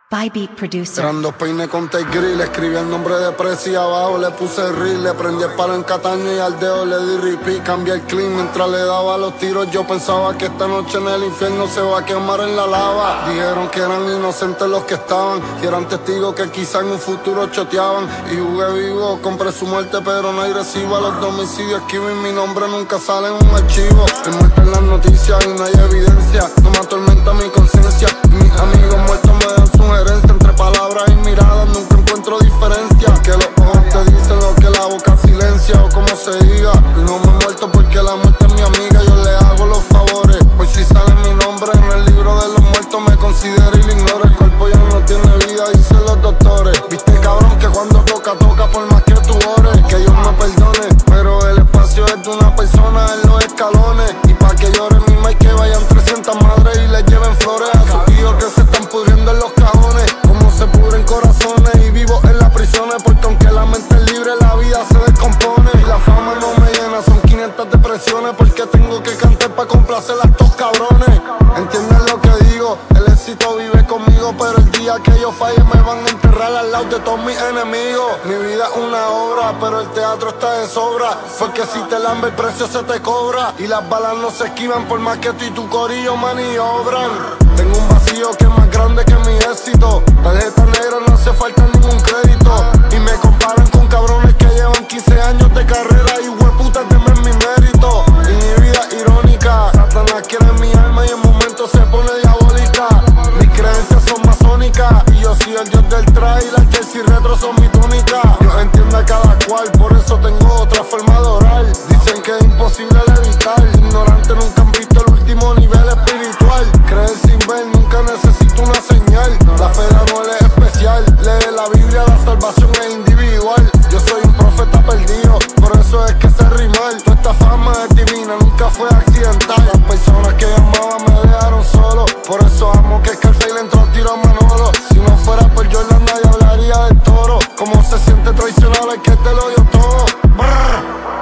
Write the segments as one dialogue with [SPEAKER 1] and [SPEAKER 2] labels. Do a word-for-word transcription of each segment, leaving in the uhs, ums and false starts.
[SPEAKER 1] By Beat Producer.
[SPEAKER 2] Eran dos peines con tape grill, escribí el nombre de Prezi abajo, le puse el reel, le prendí el palo en Cataño y al dedo le di repeat, cambié el clean mientras le daba los tiros. Yo pensaba que esta noche en el infierno se va a quemar en la lava. Dijeron que eran inocentes los que estaban y eran testigos que quizá en un futuro choteaban. Y jugué vivo, compré su muerte pero no hay recibo. A los domicilios escribí mi nombre, nunca sale en un archivo. He muerto en las noticias y no hay evidencia, no me atormenta mi conciencia. Mis amigos muertos me dan sugerencias, entre palabras y miradas nunca encuentro diferencia. Que los ojos te dicen lo que la boca silencia o como se diga. Y no me he muerto porque la muerte es mi amiga, yo le hago los favores. Pues si sale mi nombre en el libro de los muertos me considera y lo ignoro. El cuerpo ya no tiene vida, dicen los doctores. Viste cabrón que cuando toca, toca por más que tú ores. Que Dios me perdone, pero el espacio es de una persona en los escalones. Y pa' que llore mi ma' que vayan trescientas madres y les lleven flores a sus hijos que se están pudriendo en los cajones. Como se pudren corazones y vivo en las prisiones, porque aunque la mente es libre la vida se descompone. Y la fama no me llena, son quinientas depresiones, porque tengo que cantar pa' complacer a estos cabrones. ¿Entienden lo que digo? El éxito vive conmigo, pero el día que yo falle me van a enterrar al lado de todos mis enemigos. Mi vida es una obra, pero el teatro está de sobra, porque si te lambe el precio se te cobra. Y las balas no se esquivan por más que tú y tu corillo maniobran. Tengo un vacío que es más grande que mi éxito. Tarjeta negra, no hace falta ningún crédito. Y me comparan con cabrones que llevan quince años de carrera y hueputas de mi mérito. Y mi vida es irónica, Satanás quiere mi alma y en momentos se pone diabólica. Mis creencias son masónicas y yo soy el dios del trail, la Chelsea retro son mi túnica. Dios entiende a cada cual, por eso tengo otra forma de orar. Dicen que es imposible de evitar, ignorantes nunca han visto el último nivel espiritual. Creer sin ver, nunca necesito una señal. La fe de Anuel es especial, lee la Biblia, la salvación es individual. Yo soy un profeta perdido, por eso es que sé rimar. Toda esta fama es divina, nunca fue accidental. Las personas que llamaban me dejaron solo, por eso amo que Scarface le entró a tiro a Manolo. Si no fuera por Jordan nadie hablaría del toro. Cómo se siente traicionar al que te lo dio todo. Brr.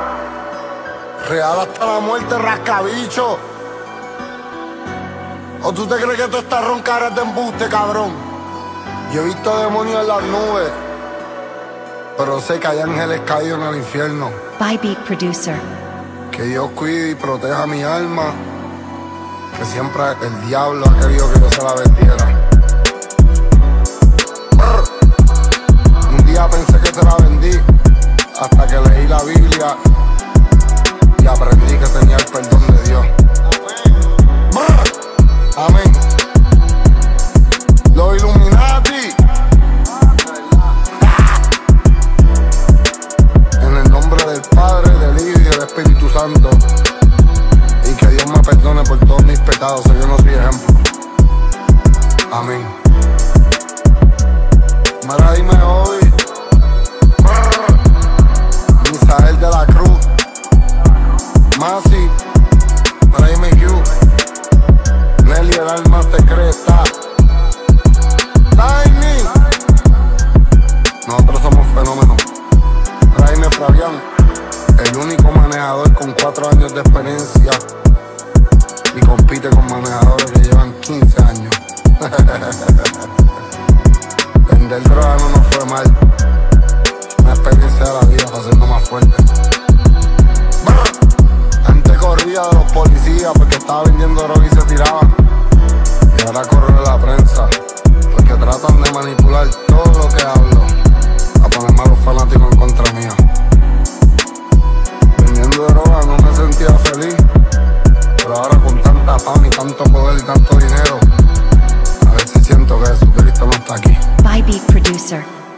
[SPEAKER 2] Real hasta la muerte, rascabicho. ¿O tú te crees que tú estás roncar de embuste, cabrón? Yo he visto demonios en las nubes, pero sé que hay ángeles caídos en el infierno.
[SPEAKER 1] By Beat Producer.
[SPEAKER 2] Que Dios cuide y proteja mi alma, que siempre el diablo ha querido que yo se la vendiera. Brr. Un día pensé que se la vendí, hasta que leí la Biblia y aprendí que tenía el perdón de Dios. Amén. Los Illuminati. En el nombre del Padre, del Hijo y del Espíritu Santo. Y que Dios me perdone por todos mis pecados, que yo no soy ejemplo. Amén. Mira, dime hoy. Misael de la Cruz. Masi. Mira, dime Q. Nelly, el alma secreta. Tiny. Nosotros somos fenómenos. Jaime Fabián, el único manejador con cuatro años de experiencia y compite con manejadores que llevan quince años. Vender droga no nos fue mal. Una experiencia de la vida para hacernos más fuertes. Antes corría de los policías porque estaba vendiendo droga y se tiraba. Y ahora corro de la prensa porque tratan de manipular todo lo que hablo a ponerme a los fanáticos en contra mía. Vendiendo droga no me sentía feliz, pero ahora con tanta fama y tanto poder y tanto dinero, a ver si siento que Jesucristo no está aquí.
[SPEAKER 1] By Beat Producer.